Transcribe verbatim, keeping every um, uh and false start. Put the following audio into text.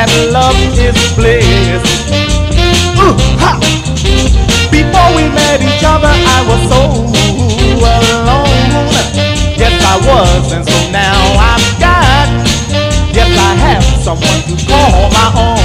that love is bliss. Ooh, ha! Before we met each other, I was so alone. Yes, I was, and so now I've got, yes, I have someone to call my own.